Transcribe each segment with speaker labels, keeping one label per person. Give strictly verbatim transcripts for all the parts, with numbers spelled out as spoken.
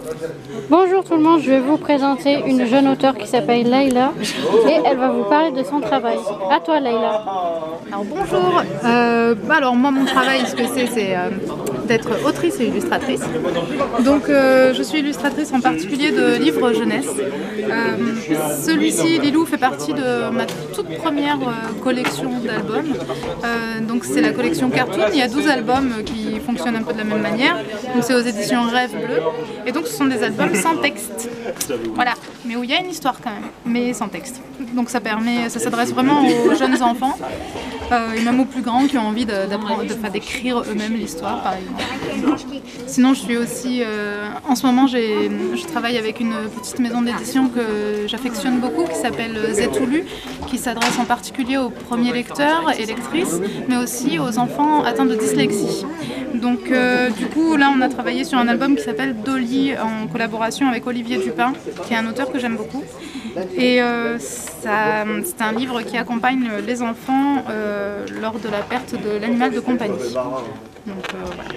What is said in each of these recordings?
Speaker 1: Bonjour tout le monde, je vais vous présenter une jeune auteure qui s'appelle Layla et elle va vous parler de son travail. À toi Layla.
Speaker 2: Alors bonjour, euh, alors moi mon travail ce que c'est c'est euh, d'être autrice et illustratrice. Donc euh, je suis illustratrice en particulier de livres jeunesse. Euh, Celui-ci, Lilou, fait partie de ma toute première euh, collection d'albums. Euh, donc c'est la collection Cartoon, il y a douze albums qui fonctionnent un peu de la même manière. Donc c'est aux éditions Rêve Bleu. Et donc ce sont des albums sans texte. Voilà, mais où il y a une histoire quand même, mais sans texte. Donc ça permet, ça s'adresse vraiment aux jeunes enfants euh, et même aux plus grands qui ont envie d'apprendre, de, de, d'écrire eux-mêmes l'histoire par exemple. Sinon je suis aussi, euh, en ce moment j'ai, je travaille avec une petite maison d'édition que j'affectionne beaucoup qui s'appelle Zetoulu, qui s'adresse en particulier aux premiers lecteurs et lectrices, mais aussi aux enfants atteints de dyslexie. Donc euh, du coup là on a travaillé sur un album qui s'appelle Dolly en collaboration avec Olivier Dupin, qui est un auteur que j'aime beaucoup. Et euh, c'est un livre qui accompagne les enfants euh, lors de la perte de l'animal de compagnie. Donc, euh, voilà.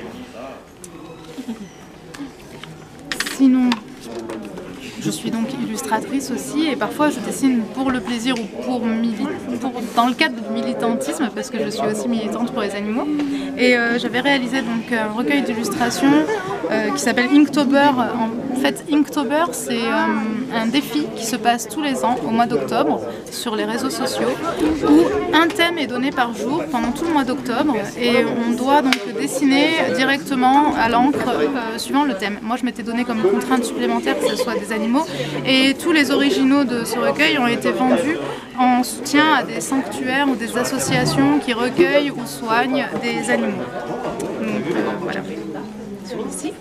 Speaker 2: Sinon, je suis donc illustratrice aussi et parfois je dessine pour le plaisir ou pour, pour dans le cadre du militantisme parce que je suis aussi militante pour les animaux. Et euh, j'avais réalisé donc un recueil d'illustrations euh, qui s'appelle Inktober. En fait, Inktober, c'est euh, un défi qui se passe tous les ans au mois d'octobre sur les réseaux sociaux où un thème est donné par jour pendant tout le mois d'octobre et on doit donc dessiner directement à l'encre euh, suivant le thème. Moi, je m'étais donné comme contrainte supplémentaire que ce soit des animaux et tous les originaux de ce recueil ont été vendus en soutien à des sanctuaires ou des associations qui recueillent ou soignent des animaux. Donc euh, voilà, celui-ci.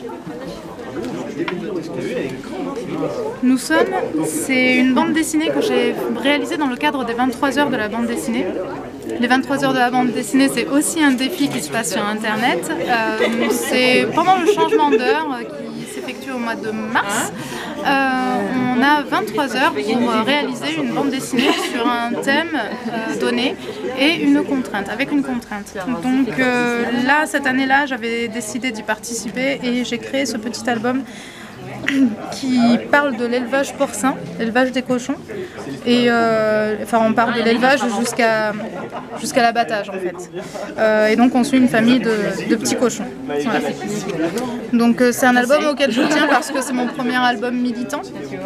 Speaker 2: Nous sommes, c'est une bande dessinée que j'ai réalisée dans le cadre des vingt-trois heures de la bande dessinée. Les vingt-trois heures de la bande dessinée, c'est aussi un défi qui se passe sur Internet. Euh, c'est pendant le changement d'heure qui s'effectue au mois de mars. Euh, on a vingt-trois heures pour réaliser une bande dessinée sur un thème euh, donné et une contrainte, avec une contrainte. Donc euh, là, cette année-là, j'avais décidé d'y participer et j'ai créé ce petit album qui parle de l'élevage porcin, l'élevage des cochons. Et euh, enfin, on parle de l'élevage jusqu'à jusqu'à l'abattage en fait. Euh, et donc on suit une famille de, de petits cochons. Voilà. Donc euh, c'est un album auquel je tiens parce que c'est mon premier album militant.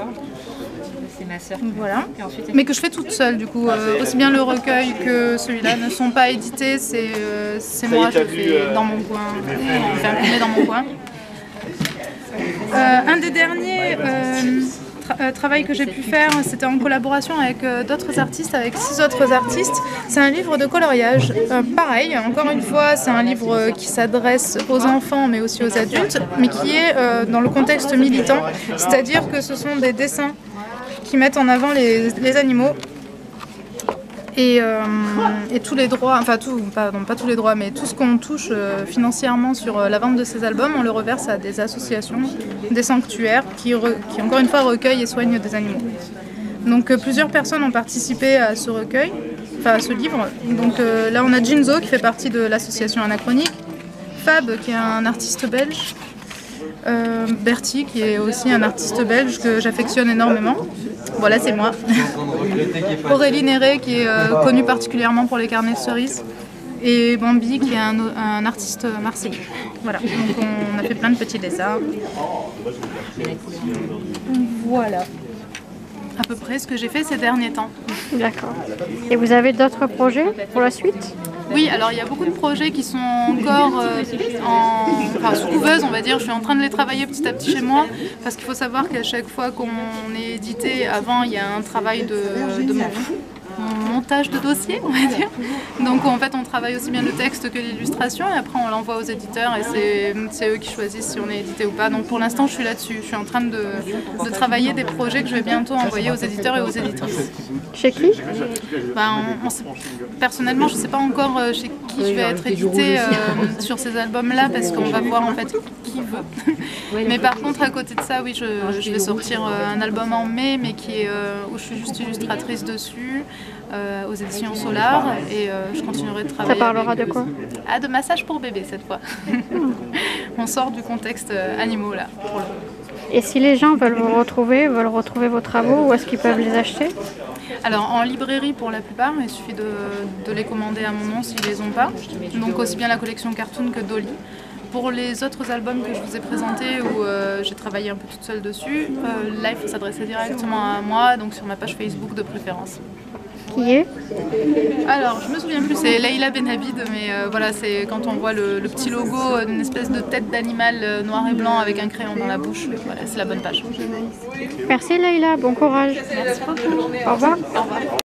Speaker 2: Voilà. Mais que je fais toute seule du coup. Euh, aussi bien le recueil que celui-là ne sont pas édités, c'est euh, moi, je fais dans mon coin, je fais imprimer dans mon coin. Euh, un des derniers euh, tra euh, travaux que j'ai pu faire, c'était en collaboration avec euh, d'autres artistes, avec six autres artistes. C'est un livre de coloriage. Euh, pareil, encore une fois, c'est un livre qui s'adresse aux enfants mais aussi aux adultes, mais qui est euh, dans le contexte militant, c'est-à-dire que ce sont des dessins qui mettent en avant les, les animaux. Et, euh, et tous les droits, enfin tout, pardon, pas tous les droits, mais tout ce qu'on touche euh, financièrement sur euh, la vente de ces albums, on le reverse à des associations, des sanctuaires qui, re, qui encore une fois recueillent et soignent des animaux. Donc euh, plusieurs personnes ont participé à ce recueil, enfin à ce livre. Donc euh, là on a Jinzo qui fait partie de l'association Anachronique, Fab qui est un artiste belge, euh, Bertie qui est aussi un artiste belge que j'affectionne énormément. Voilà, c'est moi. Aurélie Néré qui est euh, connue particulièrement pour les carnets de cerises. Et Bambi qui est un, un artiste marseillais. Voilà, donc on a fait plein de petits dessins. Voilà. À peu près ce que j'ai fait ces derniers temps.
Speaker 1: D'accord. Et vous avez d'autres projets pour la suite ?
Speaker 2: Oui, alors il y a beaucoup de projets qui sont encore euh, en, enfin, sous couveuse, on va dire. Je suis en train de les travailler petit à petit chez moi parce qu'il faut savoir qu'à chaque fois qu'on est édité, avant il y a un travail de, de mon, mon montage de dossier, on va dire. Donc en fait on travaille aussi bien le texte que l'illustration et après on l'envoie aux éditeurs et c'est eux qui choisissent si on est édité ou pas. Donc pour l'instant je suis là-dessus, je suis en train de, de travailler des projets que je vais bientôt envoyer aux éditeurs et aux éditrices.
Speaker 1: Chez qui?
Speaker 2: Ben, on, on sait, personnellement je ne sais pas encore chez qui je vais être éditée euh, sur ces albums-là parce qu'on va voir en fait qui veut. Mais par contre à côté de ça, oui, je, je vais sortir un album en mai mais qui est, euh, où je suis juste illustratrice dessus. Euh, aux éditions Solar et euh, je continuerai de travailler.
Speaker 1: Ça parlera
Speaker 2: avec...
Speaker 1: de quoi?
Speaker 2: Ah, de massage pour bébé cette fois. On sort du contexte euh, animaux là. Pour le...
Speaker 1: Et si les gens veulent vous retrouver, veulent retrouver vos travaux, où est-ce qu'ils peuvent les acheter?
Speaker 2: Alors en librairie pour la plupart, il suffit de, de les commander à mon nom s'ils ne les ont pas. Donc aussi bien la collection Cartoon que Dolly. Pour les autres albums que je vous ai présentés où euh, j'ai travaillé un peu toute seule dessus, euh, là il faut s'adresser directement à moi, donc sur ma page Facebook de préférence.
Speaker 1: Qui est?
Speaker 2: Alors je me souviens plus, c'est Leïla Benhabid, mais euh, voilà, c'est quand on voit le, le petit logo, une espèce de tête d'animal euh, noir et blanc avec un crayon dans la bouche, voilà, c'est la bonne page.
Speaker 1: Merci Leïla, bon courage.
Speaker 2: Merci beaucoup.
Speaker 1: Au revoir.
Speaker 2: Au revoir.